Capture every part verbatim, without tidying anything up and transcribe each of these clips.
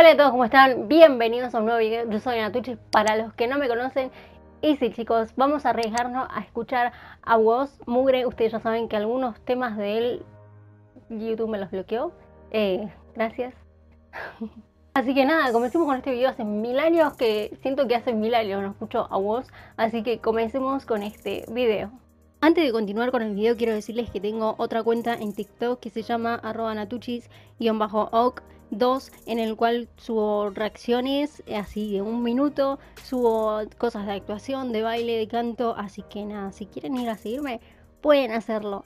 Hola a todos, ¿cómo están? Bienvenidos a un nuevo video. Yo soy Natucci, para los que no me conocen. Y sí, chicos, vamos a arriesgarnos a escuchar a Woz Mugre. Ustedes ya saben que algunos temas de él YouTube me los bloqueó. Eh, gracias. Así que nada, comencemos con este video. Hace mil años que siento que hace mil años no escucho a Woz. Así que comencemos con este video. Antes de continuar con el video, quiero decirles que tengo otra cuenta en TikTok que se llama arroba natuchis-oc dos, en el cual subo reacciones así de un minuto, subo cosas de actuación, de baile, de canto, así que nada, si quieren ir a seguirme, pueden hacerlo.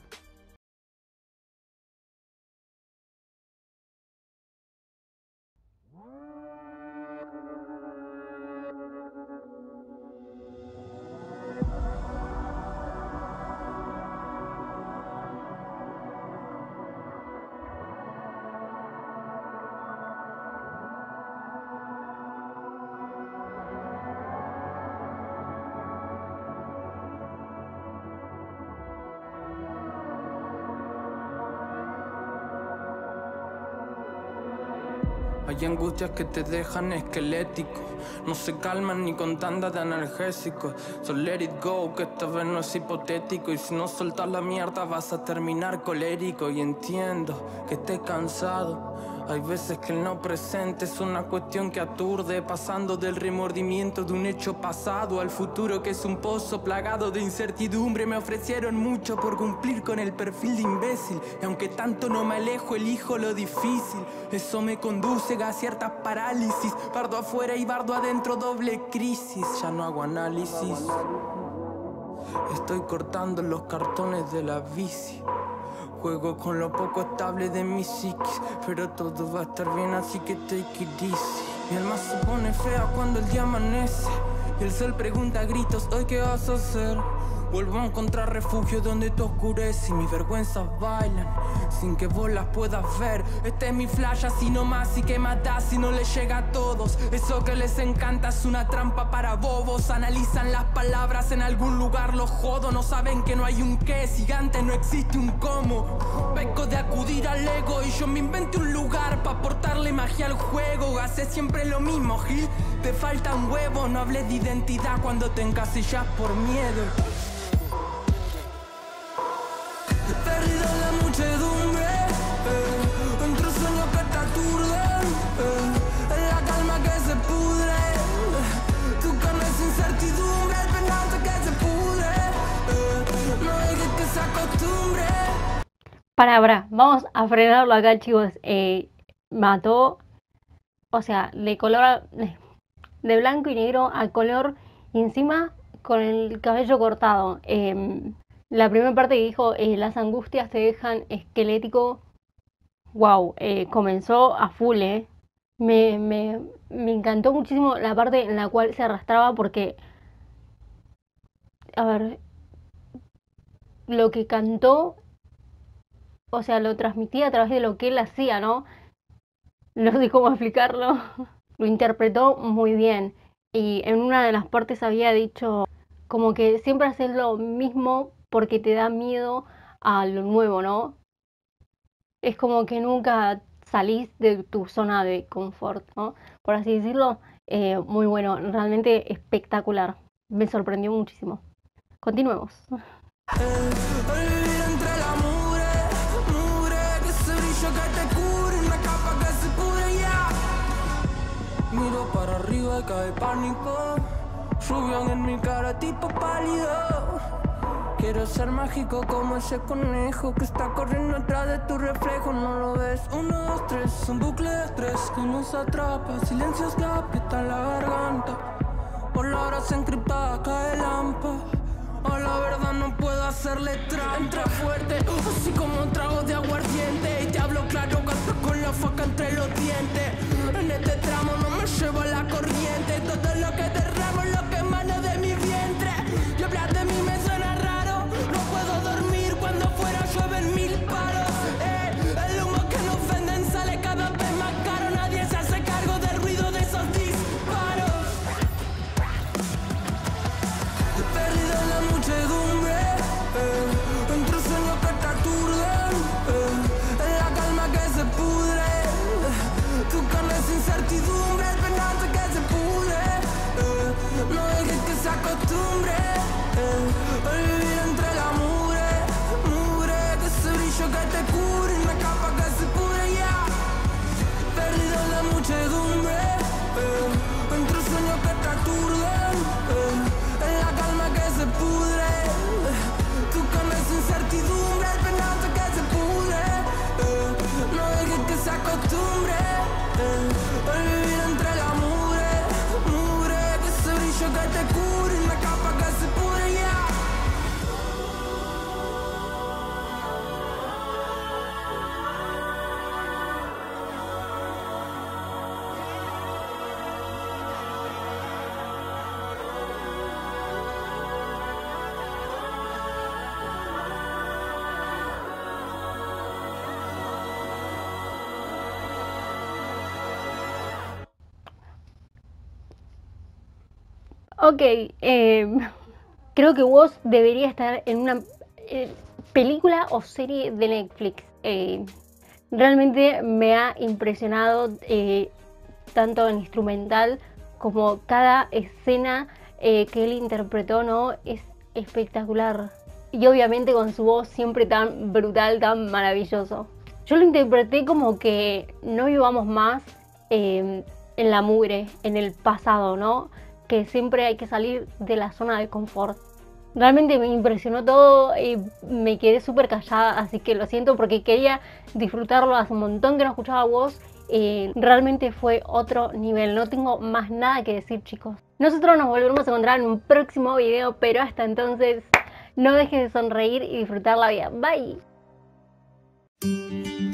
Hay angustias que te dejan esquelético, no se calman ni con tanda de analgésicos. So let it go, que esta vez no es hipotético. Y si no soltas la mierda vas a terminar colérico. Y entiendo que estés cansado. Hay veces que el no presente es una cuestión que aturde, pasando del remordimiento de un hecho pasado al futuro que es un pozo plagado de incertidumbre. Me ofrecieron mucho por cumplir con el perfil de imbécil, y aunque tanto no me alejo, elijo lo difícil. Eso me conduce a ciertas parálisis, bardo afuera y bardo adentro, doble crisis. Ya no hago análisis, estoy cortando los cartones de la bici. Juego con lo poco estable de mi psiquis, pero todo va a estar bien, así que take it easy. Mi alma se pone fea cuando el día amanece y el sol pregunta a gritos, ¿hoy qué vas a hacer? Vuelvo a encontrar refugio donde te oscurece y mis vergüenzas bailan sin que vos las puedas ver. Este es mi flash así nomás, y que matás si no les llega a todos. Eso que les encanta es una trampa para bobos. Analizan las palabras, en algún lugar los jodo. No saben que no hay un qué, si antes no existe un cómo. Peco de acudir al ego y yo me inventé un lugar para aportarle magia al juego. Hace siempre lo mismo, Gil, te falta un huevo. No hables de identidad cuando te encasillas por miedo. Perdido en la muchedumbre, eh, entre sueños que te aturden, eh, en la calma que se pudre, eh, tu carne es incertidumbre, el pendiente que se pudre, eh, no dejes que se acostumbre. Para, para, vamos a frenarlo acá, chicos. Eh, mató, o sea, de color, a, de blanco y negro a color, y encima con el cabello cortado. Eh, La primera parte que dijo, eh, las angustias te dejan esquelético. Wow, eh, comenzó a full, eh. Me, me, me encantó muchísimo la parte en la cual se arrastraba porque, a ver, lo que cantó, o sea, lo transmitía a través de lo que él hacía, ¿no? No sé cómo explicarlo. Lo interpretó muy bien. Y en una de las partes había dicho como que siempre haces lo mismo porque te da miedo a lo nuevo, ¿no? Es como que nunca salís de tu zona de confort, ¿no? Por así decirlo, eh, muy bueno, realmente espectacular. Me sorprendió muchísimo. Continuemos. Miro para arriba y cae pánico. Rubión en mi cara tipo pálido. Quiero ser mágico como ese conejo que está corriendo atrás de tu reflejo, ¿no lo ves? Uno, dos, tres, un bucle de estrés que nos atrapa. Silencios que aprietan la garganta. Por la hora se encriptada cae el lampa. A la verdad no puedo hacerle trampa. Entra fuerte, así como tragos de aguardiente. Y te hablo claro, gasto con la faca entre los dientes. En este tramo no me llevo la corriente. Todo lo que derramo es lo que emana de mi vientre. Y hablar de mí me suena raro. No puedo dormir cuando fuera llueven mil paros. Eh, el humo que nos venden sale cada vez más caro. Nadie se hace cargo del ruido de esos disparos. Perdido en la muchedumbre, eh, entre sueños que te aturden, eh, en la calma que se pudre. se acostumbre eh, a vivir entre la mugre, mugre, que ese brillo que te cubre y una capa que se pudre ya, perdido en la muchedumbre, eh, entre sueños que te aturden, eh, en la calma que se pudre, eh, tú con esa incertidumbre, el penazo que se pudre, eh, no dejes que se acostumbre eh, a vivir entre la mugre, mugre, que ese brillo que te cubre y una capa que se pudre ya. Ok, eh, creo que Woz debería estar en una eh, película o serie de Netflix. Eh, realmente me ha impresionado eh, tanto en instrumental como cada escena eh, que él interpretó, ¿no? Es espectacular. Y obviamente con su voz siempre tan brutal, tan maravilloso. Yo lo interpreté como que no vivamos más eh, en la mugre, en el pasado, ¿no? Que siempre hay que salir de la zona de confort. Realmente me impresionó todo y me quedé súper callada, así que lo siento porque quería disfrutarlo. Hace un montón que no escuchaba Woz. Eh, realmente fue otro nivel. No tengo más nada que decir, chicos. Nosotros nos volveremos a encontrar en un próximo video, pero hasta entonces no dejes de sonreír y disfrutar la vida. Bye.